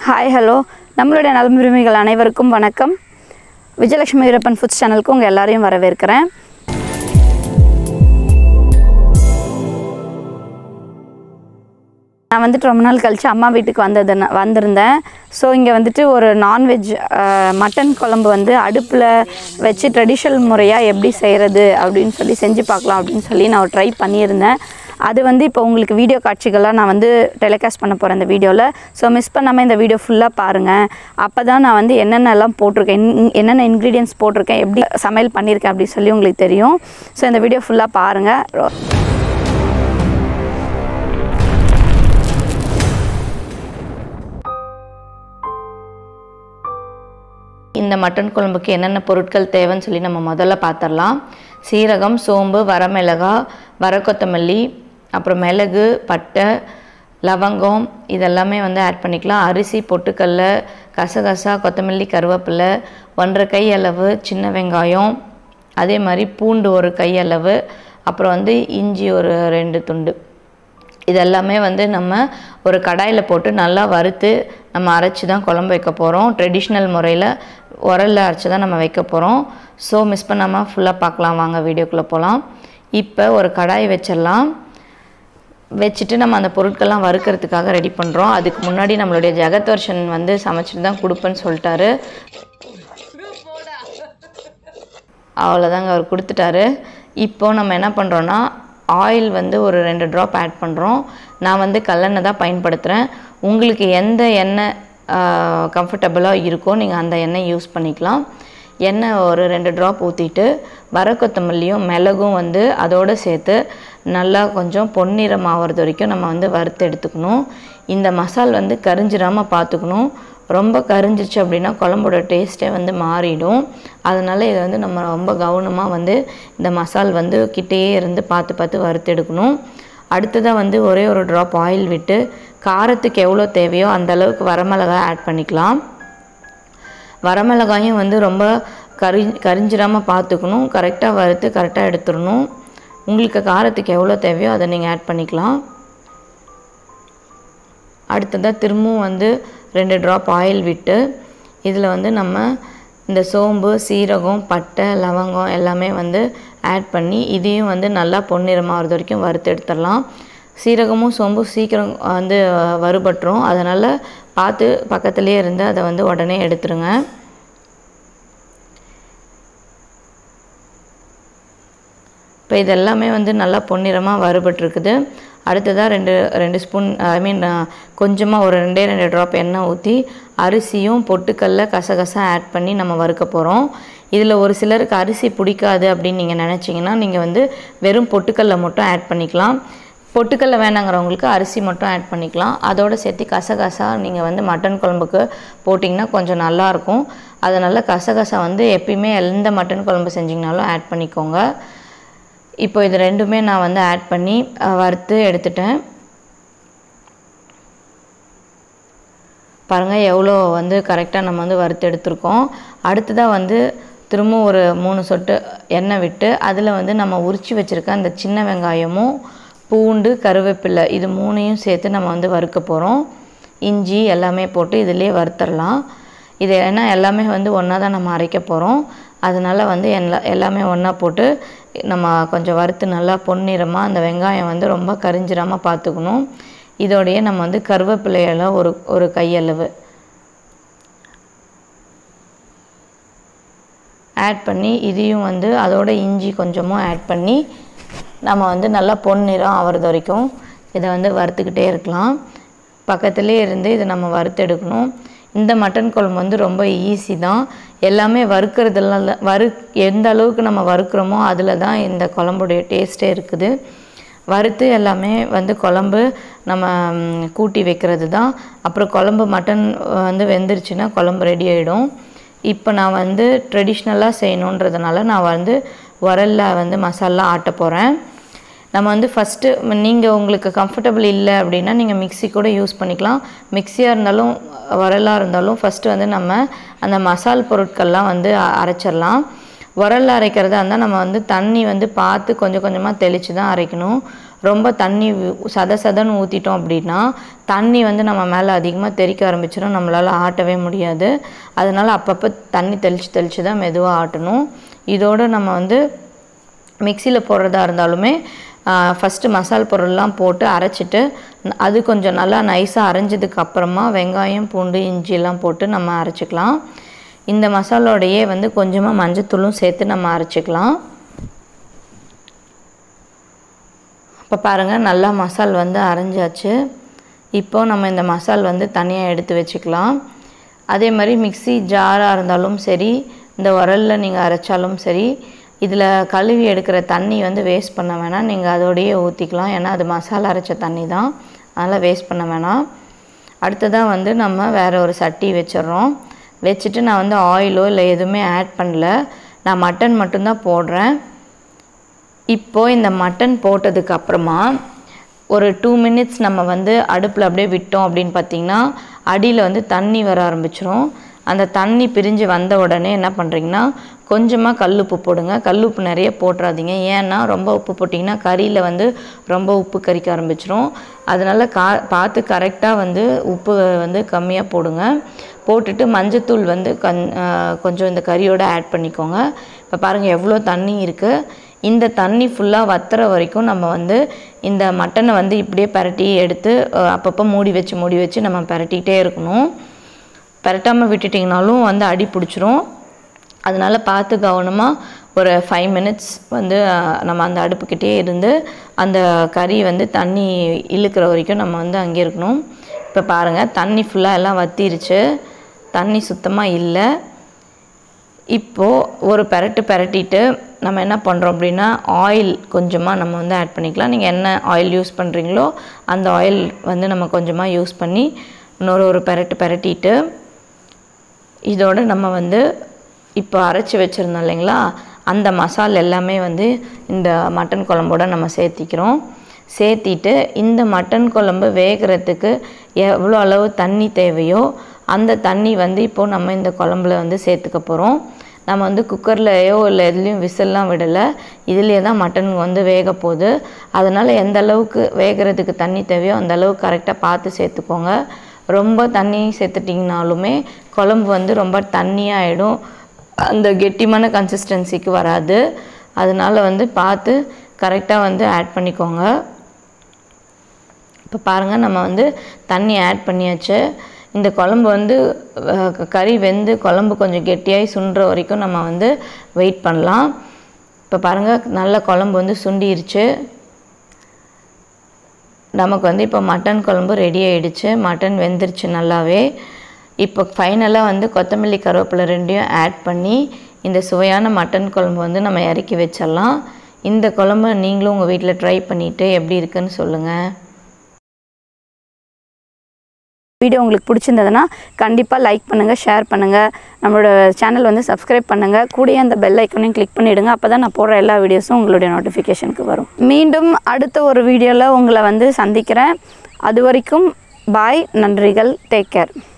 Hi hello நம்மளுடைய நலமுரிமைகள் அனைவருக்கும் வணக்கம். விஜயலட்சுமி வீரப்பன் ஃபுட்ஸ் சேனலுக்கு உங்கள் எல்லாரையும் வரவேற்கிறேன். நான் வந்துட்டு ரொம்ப நாள் கழித்து அம்மா வீட்டுக்கு வந்திருந்தேன். ஸோ இங்கே வந்துட்டு ஒரு நான்வெஜ் மட்டன் குழம்பு வந்து அடுப்பில் வச்சு ட்ரெடிஷ்னல் முறையாக எப்படி செய்கிறது அப்படின்னு சொல்லி செஞ்சு பார்க்கலாம் அப்படின்னு சொல்லி நான் ட்ரை பண்ணியிருந்தேன். அது வந்து இப்போ உங்களுக்கு வீடியோ காட்சிகளாக நான் வந்து டெலிகாஸ்ட் பண்ண போகிறேன் இந்த வீடியோவில். ஸோ மிஸ் பண்ணாமல் இந்த வீடியோ ஃபுல்லாக பாருங்கள். அப்போ தான் நான் வந்து என்னென்னலாம் போட்டிருக்கேன், என்னென்ன இன்க்ரீடியன்ஸ் போட்டிருக்கேன், எப்படி சமையல் பண்ணியிருக்கேன் அப்படின்னு சொல்லி உங்களுக்கு தெரியும். ஸோ இந்த வீடியோ ஃபுல்லாக பாருங்கள். இந்த மட்டன் குழம்புக்கு என்னென்ன பொருட்கள் தேவைன்னு சொல்லி நம்ம முதல்ல பார்த்துடலாம். சீரகம், சோம்பு, வரமிளகாய், வரக்கொத்தமல்லி, அப்புறம் மிளகு, பட்டை, லவங்கம் இதெல்லாமே வந்து ஆட் பண்ணிக்கலாம். அரிசி, பொட்டுக்கடலை, கசகசா, கொத்தமல்லி, கருவேப்பிலை, 1.5 கை அளவு சின்ன வெங்காயம், அதே மாதிரி பூண்டு 1 கை அளவு, அப்புறம் வந்து இஞ்சி ஒரு 2 துண்டு. இதெல்லாமே வந்து நம்ம ஒரு கடாயில் போட்டு நல்லா வறுத்து நம்ம அரைச்சி தான் குழம்பு வைக்க போகிறோம். ட்ரெடிஷ்னல் முறையில் உரலில் அரைச்சி தான் நம்ம வைக்க போகிறோம். ஸோ மிஸ் பண்ணாமல் ஃபுல்லாக பார்க்கலாம், வாங்க வீடியோக்குள்ளே போகலாம். இப்போ ஒரு கடாய் வச்சிடலாம். வச்சுட்டு நம்ம அந்த பொருட்கள்லாம் வறுக்கிறதுக்காக ரெடி பண்ணுறோம். அதுக்கு முன்னாடி நம்மளுடைய ஜெகத் வர்ஷன் வந்து சமைச்சிட்டு தான் கொடுப்பேன்னு சொல்லிட்டாரு. அவ்வளோதாங்க, அவர் கொடுத்துட்டாரு. இப்போது நம்ம என்ன பண்ணுறோன்னா ஆயில் வந்து ஒரு 2 ட்ராப் ஆட் பண்ணுறோம். நான் வந்து கல்லெண்ணெய் தான் பயன்படுத்துகிறேன். உங்களுக்கு எந்த எண்ணெய் கம்ஃபர்டபுளாக இருக்கோ நீங்கள் அந்த எண்ணெய் யூஸ் பண்ணிக்கலாம். எண்ணெய் ஒரு 2 ட்ராப் ஊற்றிட்டு வரக்கொத்தமல்லியும் மிளகும் வந்து அதோடு சேர்த்து நல்லா கொஞ்சம் பொன்னிறம் ஆகிறது வரைக்கும் நம்ம வந்து வறுத்து எடுத்துக்கணும். இந்த மசால் வந்து கரிஞ்சிடாமல் பார்த்துக்கணும். ரொம்ப கரிஞ்சிச்சு அப்படின்னா குழம்போட டேஸ்ட்டே வந்து மாறிடும். அதனால் இதை வந்து நம்ம ரொம்ப கவனமாக வந்து இந்த மசால் வந்து கிட்டேயே இருந்து பார்த்து வறுத்து எடுக்கணும். அடுத்ததாக வந்து ஒரே ஒரு ட்ராப் ஆயில் விட்டு காரத்துக்கு எவ்வளோ தேவையோ அந்தளவுக்கு வரமிளகாய் ஆட் பண்ணிக்கலாம். வரமிளகாயும் வந்து ரொம்ப கரிஞ்சிடாமல் பார்த்துக்கணும். கரெக்டாக வறுத்து கரெக்டாக எடுத்துடணும். உங்களுக்கு காரத்துக்கு எவ்வளோ தேவையோ அதை நீங்கள் ஆட் பண்ணிக்கலாம். அடுத்ததாக திரும்பவும் வந்து 2 ட்ராப் ஆயில் விட்டு இதில் வந்து நம்ம இந்த சோம்பு, சீரகம், பட்டை, லவங்கம் எல்லாமே வந்து ஆட் பண்ணி இதையும் வந்து நல்லா பொன்னிறமாகிறது வரைக்கும் வறுத்து எடுத்துடலாம். சீரகமும் சோம்பும் சீக்கிரம் வந்து வறுபட்டுரும். அதனால் பார்த்து பக்கத்துலேயே இருந்து அதை வந்து உடனே எடுத்துருங்க. இப்போ இதெல்லாமே வந்து நல்லா பொன்னிறமாக வறுபட்டுருக்குது. அடுத்ததாக 2 ஸ்பூன் கொஞ்சமாக ஒரு 2 ட்ராப் எண்ணெய் ஊற்றி அரிசியும் பொட்டுக்கடலை, கசகசா ஆட் பண்ணி நம்ம வறுக்க போகிறோம். இதில் ஒரு சிலருக்கு அரிசி பிடிக்காது அப்படின்னு நீங்கள் நினச்சிங்கன்னா நீங்கள் வந்து வெறும் பொட்டுக்கடலை மட்டும் ஆட் பண்ணிக்கலாம். பொட்டுக்கடலை வேணாங்கிறவங்களுக்கு அரிசி மட்டும் ஆட் பண்ணிக்கலாம். அதோடு சேர்த்து கசகசா நீங்கள் வந்து மட்டன் குழம்புக்கு போட்டிங்கன்னா கொஞ்சம் நல்லாயிருக்கும். அதனால் கசகசா வந்து எப்பயுமே எந்த மட்டன் குழம்பு செஞ்சிங்கனாலும் ஆட் பண்ணிக்கோங்க. இப்போ இது ரெண்டுமே நான் வந்து ஆட் பண்ணி வறுத்து எடுத்துட்டேன். பாருங்கள் எவ்வளோ வந்து கரெக்டாக நம்ம வந்து வறுத்து எடுத்துருக்கோம். அடுத்ததாக வந்து திரும்ப ஒரு 3 சொட்டு எண்ணெய் விட்டு அதில் வந்து நம்ம உரித்து வச்சுருக்க அந்த சின்ன வெங்காயமும் பூண்டு, கருவேப்பிலை இது 3ஐயும் சேர்த்து நம்ம வந்து வறுக்க போகிறோம். இஞ்சி எல்லாமே போட்டு இதிலே வறுத்துடலாம். இது ஏன்னா எல்லாமே வந்து ஒன்றா தான் நம்ம அரைக்க போகிறோம். அதனால் வந்து எல்லாமே ஒன்றா போட்டு நம்ம கொஞ்சம் வறுத்து நல்லா பொன்னிறமாக அந்த வெங்காயம் வந்து ரொம்ப கரிஞ்சிடாமல் பார்த்துக்கணும். இதோடையே நம்ம வந்து கருவேப்பிலையெல்லாம் ஒரு கையளவு ஆட் பண்ணி இதையும் வந்து அதோட இஞ்சி கொஞ்சமும் ஆட் பண்ணி நம்ம வந்து நல்லா பொன்னிறம் ஆகிறது வரைக்கும் இதை வந்து வறுத்துக்கிட்டே இருக்கலாம். பக்கத்துலேயே இருந்து இதை நம்ம வறுத்து எடுக்கணும். இந்த மட்டன் குழம்பு வந்து ரொம்ப ஈஸி தான். எல்லாமே வறுக்கிறதுலாம் எந்த அளவுக்கு நம்ம வறுக்கிறோமோ அதில் தான் இந்த குழம்புடைய டேஸ்ட்டே இருக்குது. வறுத்து எல்லாமே வந்து குழம்பு நம்ம கூட்டி வைக்கிறது தான். அப்புறம் குழம்பு மட்டன் வந்து வெந்துருச்சுன்னா குழம்பு ரெடி ஆகிடும். இப்போ நான் வந்து ட்ரெடிஷ்னலாக செய்யணுன்றதுனால நான் வந்து உரலில் வந்து மசாலா ஆட்ட போகிறேன். நம்ம வந்து ஃபஸ்ட்டு நீங்கள் உங்களுக்கு கம்ஃபர்டபுள் இல்லை அப்படின்னா நீங்கள் மிக்ஸி கூட யூஸ் பண்ணிக்கலாம். மிக்ஸியாக இருந்தாலும் உரலாக இருந்தாலும் ஃபஸ்ட்டு வந்து நம்ம அந்த மசால் பொருட்கள்லாம் வந்து அரைச்சிடலாம். உரலில் அரைக்கிறதா இருந்தால் நம்ம வந்து தண்ணி வந்து பார்த்து கொஞ்சம் கொஞ்சமாக தெளித்து தான் அரைக்கணும். ரொம்ப தண்ணி சதன்னு ஊற்றிட்டோம் அப்படின்னா தண்ணி வந்து நம்ம மேலே அதிகமாக தெறிக்க ஆரம்பிச்சிடும், நம்மளால் ஆட்டவே முடியாது. அதனால் அப்பப்போ தண்ணி தெளித்து தான் மெதுவாக ஆட்டணும். இதோடு நம்ம வந்து மிக்சியில் போடுறதா இருந்தாலுமே ஃபஸ்ட்டு மசால் பொருள்லாம் போட்டு அரைச்சிட்டு அது கொஞ்சம் நல்லா நைஸாக அரைஞ்சதுக்கு அப்புறமா வெங்காயம் பூண்டு இஞ்சியெல்லாம் போட்டு நம்ம அரைச்சிக்கலாம். இந்த மசாலோடையே வந்து கொஞ்சமாக மஞ்சத்தூளும் சேர்த்து நம்ம அரைச்சிக்கலாம். இப்போ பாருங்கள் நல்லா மசால் வந்து அரைஞ்சாச்சு. இப்போது நம்ம இந்த மசால் வந்து தனியாக எடுத்து வச்சுக்கலாம். அதே மாதிரி மிக்சி ஜாராக இருந்தாலும் சரி, இந்த உரலில் நீங்கள் அரைச்சாலும் சரி, இதில் கழுவி எடுக்கிற தண்ணி வந்து வேஸ்ட் பண்ண வேணாம், நீங்கள் அதோடையே ஊற்றிக்கலாம். ஏன்னா அது மசாலா அரைச்ச தண்ணி தான், அதனால் வேஸ்ட் பண்ண வேணாம். அடுத்ததாக வந்து நம்ம வேறு ஒரு சட்டி வச்சிடறோம். வச்சுட்டு நான் வந்து ஆயிலோ இல்லை எதுவுமே ஆட் பண்ணல, நான் மட்டன் மட்டும்தான் போடுறேன். இப்போது இந்த மட்டன் போட்டதுக்கப்புறமா ஒரு 2 மினிட்ஸ் நம்ம வந்து அடுப்பில் அப்படியே விட்டோம் அப்படின்னு பார்த்திங்கன்னா அடியில் வந்து தண்ணி வர ஆரம்பிச்சிரும். அந்த தண்ணி பிரிஞ்சு வந்த உடனே என்ன பண்ணுறீங்கன்னா கொஞ்சமாக கல்லுப்பு போடுங்க. கல்லுப்பு நிறைய போட்டுறாதீங்க, ஏன்னா ரொம்ப உப்பு போட்டிங்கன்னா கறியில் வந்து ரொம்ப உப்பு கறிக்க ஆரம்பிச்சிரும். அதனால் பார்த்து கரெக்டாக வந்து உப்பு வந்து கம்மியாக போடுங்க. போட்டுட்டு மஞ்சத்தூள் வந்து கொஞ்சம் இந்த கறியோடு ஆட் பண்ணிக்கோங்க. இப்போ பாருங்கள் எவ்வளோ தண்ணி இருக்குது. இந்த தண்ணி ஃபுல்லாக வத்துற வரைக்கும் நம்ம வந்து இந்த மட்டனை வந்து இப்படியே பரட்டி எடுத்து அப்பப்போ மூடி வச்சு நம்ம பரட்டிகிட்டே இருக்கணும். பரட்டாமல் விட்டுட்டிங்கனாலும் வந்து அடி பிடிச்சிரும். அதனால் பார்த்து கவனமாக ஒரு 5 மினிட்ஸ் வந்து நம்ம அந்த அடுப்புக்கிட்டே இருந்து அந்த கறி வந்து தண்ணி இழுக்கிற வரைக்கும் நம்ம வந்து அங்கே இருக்கணும். இப்போ பாருங்கள் தண்ணி ஃபுல்லாக எல்லாம் வத்திருச்சு, தண்ணி சுத்தமாக இல்லை. இப்போது ஒரு பரட்டிட்டு நம்ம என்ன பண்ணுறோம் அப்படின்னா ஆயில் கொஞ்சமாக நம்ம வந்து ஆட் பண்ணிக்கலாம். நீங்கள் என்ன ஆயில் யூஸ் பண்ணுறீங்களோ அந்த ஆயில் வந்து நம்ம கொஞ்சமாக யூஸ் பண்ணி ஒரு பரட்டிட்டு இதோடு நம்ம வந்து இப்போ அரைச்சி வச்சுருந்தோம் இல்லைங்களா, அந்த மசால் எல்லாமே வந்து இந்த மட்டன் குழம்போட நம்ம சேர்த்திட்டு இந்த மட்டன் குழம்பு வேகிறதுக்கு எவ்வளோ அளவு தண்ணி தேவையோ அந்த தண்ணி வந்து இப்போது நம்ம இந்த குழம்புல வந்து சேர்த்துக்க போகிறோம். நம்ம வந்து குக்கர்லையோ இல்லை எதுலேயும் விசில்லாம் விடலை, இதுலேயே தான் மட்டன் வந்து வேக போகுது. அதனால் எந்த அளவுக்கு வேகிறதுக்கு தண்ணி தேவையோ அந்த அளவுக்கு கரெக்டாக பார்த்து சேர்த்துக்கோங்க. ரொம்ப தண்ணி சேர்த்துட்டிங்கனாலுமே குழம்பு வந்து ரொம்ப தண்ணியாகிடும், அந்த கெட்டிமான கன்சிஸ்டன்சிக்கு வராது. அதனால் வந்து பார்த்து கரெக்டாக வந்து ஆட் பண்ணிக்கோங்க. இப்போ பாருங்கள் நம்ம வந்து தண்ணி ஆட் பண்ணியாச்சு. இந்த குழம்பு வந்து கறி வெந்து குழம்பு கொஞ்சம் கெட்டியாகி சுண்டுற வரைக்கும் நம்ம வந்து வெயிட் பண்ணலாம். இப்போ பாருங்கள் நல்ல குழம்பு வந்து சுண்டிருச்சு. நமக்கு வந்து இப்போ மட்டன் குழம்பு ரெடி ஆகிடுச்சு, மட்டன் வெந்துருச்சு நல்லாவே. இப்போ ஃபைனலாக வந்து கொத்தமல்லி கருவேப்பிலை ரெண்டையும் ஆட் பண்ணி இந்த சுவையான மட்டன் குழம்பு வந்து நம்ம இறக்கி வச்சிடலாம். இந்த குழம்பு நீங்களும் உங்கள் வீட்டில் ட்ரை பண்ணிவிட்டு எப்படி இருக்குன்னு சொல்லுங்கள். வீடியோ உங்களுக்கு பிடிச்சிருந்ததுன்னா கண்டிப்பாக லைக் பண்ணுங்கள், ஷேர் பண்ணுங்கள், நம்மளோட சேனல் வந்து சப்ஸ்கிரைப் பண்ணுங்கள், கூடயே அந்த பெல் ஐக்கனையும் கிளிக் பண்ணிவிடுங்க. அப்போ தான் நான் போடுற எல்லா வீடியோஸும் உங்களுடைய நோட்டிஃபிகேஷனுக்கு வரும். மீண்டும் அடுத்த ஒரு வீடியோவில் உங்களை வந்து சந்திக்கிறேன். அது வரைக்கும் பாய், நன்றிகள், டேக் கேர்.